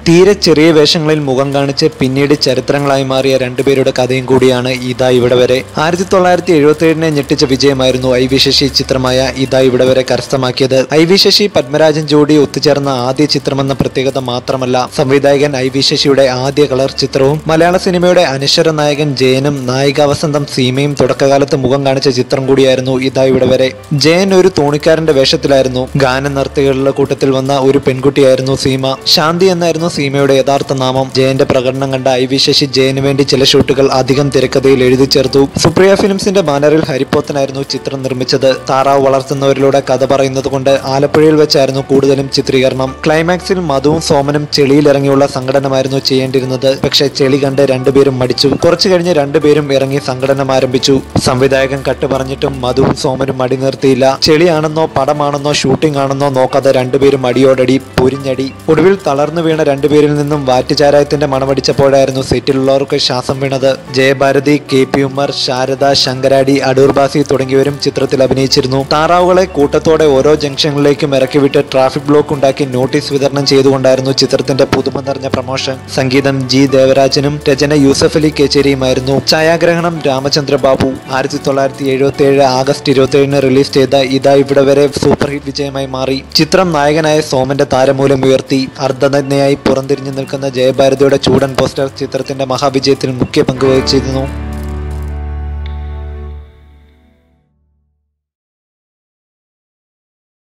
തീരെ ചെറിയ വേഷങ്ങളിൽ മുഖം കാണിച്ച് പിന്നീട് ചരിത്രങ്ങളായി മാറിയ രണ്ടുപേരുടെ കഥയും കൂടിയാണ് ഇതാ ഇവിടെ വരെ. 1977 ഞെട്ടിച്ച വിജയമായിരുന്നു ഐ.വി. ശശി ചിത്രമായ ഇതാ ഇവിടെ വരെ കരസ്ഥമാക്കിയത്. ഐ.വി. ശശി പത്മരാജൻ ജോഡി ഒത്തുചേർന്ന ആദ്യ ചിത്രമെന്ന പ്രത്യേകത മാത്രമല്ല, സംവിധായകൻ ഐ.വി. ശശിയുടെ ആദ്യ കളർ ചിത്രവും മലയാള സിനിമയുടെ അനശ്വര നായകൻ ജയനും നായിക വസന്തം സീമയും തുടക്കകാലത്ത് മുഖം കാണിച്ച ചിത്രം കൂടിയായിരുന്നു ഇതാ ഇവിടെ വരെ. ജയൻ ഒരു തോണിക്കാരന്റെ വേഷത്തിലായിരുന്നു. ഗാന നർത്തകികളുടെ കൂട്ടത്തിൽ വന്ന ഒരു പെൺകുട്ടിയായിരുന്നു സീമ. ശാന്തി എന്നായിരുന്നു സീമയുടെ യഥാർത്ഥ നാമം. ജയന്റെ പ്രകടനം കണ്ട ഐ.വി. ശശി ജയന് വേണ്ടി ചില ഷോട്ടുകൾ അധികം തിരക്കഥയിൽ എഴുതി ചേർത്തു. സുപ്രിയ ഫിലിംസിന്റെ ബാനറിൽ ഹരിപ്പോത്തനായിരുന്നു ചിത്രം നിർമ്മിച്ചത്. താറാവ് വളർത്തുന്നവരിലൂടെ കഥ പറയുന്നത് കൊണ്ട് ആലപ്പുഴയിൽ വെച്ചായിരുന്നു കൂടുതലും ചിത്രീകരണം. ക്ലൈമാക്സിൽ മധുവും സോമനും ചെളിയിലിറങ്ങിയുള്ള സംഘടനമായിരുന്നു ചെയ്യേണ്ടിരുന്നത്. പക്ഷേ ചെളി കണ്ട് രണ്ടുപേരും മടിച്ചു. കുറച്ചു കഴിഞ്ഞ് രണ്ടുപേരും ഇറങ്ങി സംഘടനം ആരംഭിച്ചു. സംവിധായകൻ കട്ട് പറഞ്ഞിട്ടും മധുവും സോമനും മടി നിർത്തിയില്ല. ചെളിയാണെന്നോ പടമാണെന്നോ ഷൂട്ടിംഗ് ആണെന്നോ നോക്കാതെ രണ്ടുപേരും അടിയോടടി പൊരിഞ്ഞടി. ഒടുവിൽ തളർന്നു വീണ രണ്ടുപേരിൽ നിന്നും വാറ്റുചാരായത്തിന്റെ മണമടിച്ചപ്പോഴായിരുന്നു സെറ്റിലുള്ളവർക്ക് ശ്വാസം വീണത്. ജയഭാരതി, കെ.പി. ഉമ്മർ, ശാരദ, ശങ്കരാടി, അടൂർ ബാസി തുടങ്ങിയവരും ചിത്രത്തിൽ അഭിനയിച്ചിരുന്നു. താറാവുകളെ കൂട്ടത്തോടെ ഓരോ ജംഗ്ഷനിലേക്കും ഇറക്കിവിട്ട് ട്രാഫിക് ബ്ലോക്ക് ഉണ്ടാക്കി നോട്ടീസ് വിതരണം ചെയ്തുകൊണ്ടായിരുന്നു ചിത്രത്തിന്റെ പുതുമ നിറഞ്ഞ പ്രമോഷൻ. സംഗീതം ജി ദേവരാജനും രചന യൂസഫ് അലി കേച്ചേരിയുമായിരുന്നു. ഛായാഗ്രഹണം രാമചന്ദ്ര ബാബു. 1977 ആഗസ്റ്റ് 27 റിലീസ് ചെയ്ത ഇതാ ഇവിടെ വരെ സൂപ്പർ ഹിറ്റ് വിജയമായി മാറി. ചിത്രം നായകനായ സോമന്റെ താരമൂല്യം ഉയർത്തി. അർദ്ധനഗ്നയായി പുറംതിരിഞ്ഞു നിൽക്കുന്ന ജയഭാരതിയുടെ ചൂടൻ പോസ്റ്റർ ചിത്രത്തിന്റെ മഹാവിജയത്തിൽ മുഖ്യ പങ്ക് വഹിച്ചിരുന്നു.